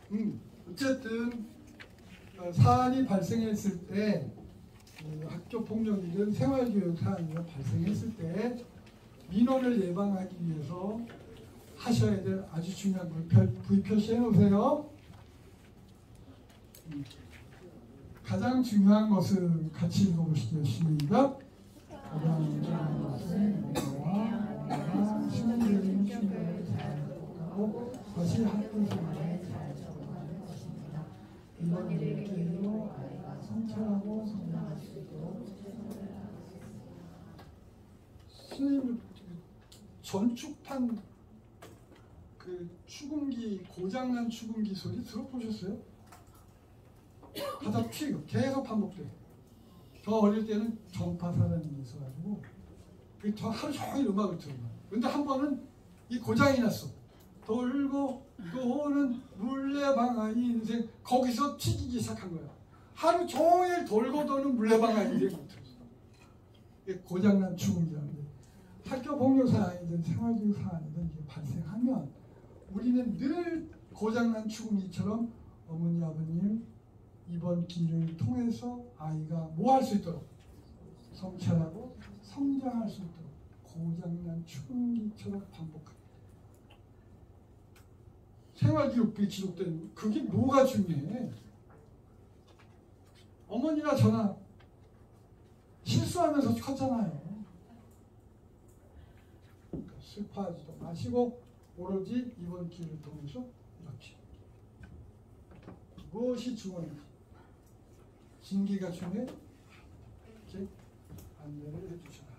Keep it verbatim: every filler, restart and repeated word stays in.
음, 어쨌든 어, 사안이 발생했을 때 그 학교 폭력이든 생활교육 사안이 발생했을 때 민원을 예방하기 위해서 하셔야 될 아주 중요한 걸 부의 표시해 놓으세요. 음, 가장 중요한 것은 같이 읽어보시죠. 시작. 가장 중요한 것은 내와 시민적인 충돌을 잘 극복하고 다시 학교 생활에 잘 적응하는 것입니다. 이번 일을 계기로 아이가 성찰하고 성장할 수 있도록 최선을 다하겠습니다. 선생님, 전축판 그 축음기, 고장난 축음기 소리 들어보셨어요? 가장 튀고 계속 반복돼요. 저 어릴 때는 전파사라는 게 있어가지고 저 하루 종일 음악을 들어요. 근데 한 번은 이 고장이 났어. 돌고 도는 물레방아이 인생, 거기서 튀기기 시작한 거야. 하루 종일 돌고 도는 물레방아이 인생 못 들었어. 이게 고장난 축음기라는데, 학교 폭력 사안이든 생활교육 사안이든 이게 발생하면 우리는 늘 고장난 축음기처럼 어머니 아버님 이번 기회를 통해서 아이가 뭐 할 수 있도록 성찰하고 성장할 수 있도록 고장난 축음기처럼 반복합니다. 생활기록부에 기록된 그게 뭐가 중요해? 어머니나 저나 실수하면서 컸잖아요. 그러니까 슬퍼하지도 마시고 오로지 이번 기회를 통해서 이렇게 무엇이 중요한지 징계가 중요해? 이렇게 안내를 해주셔.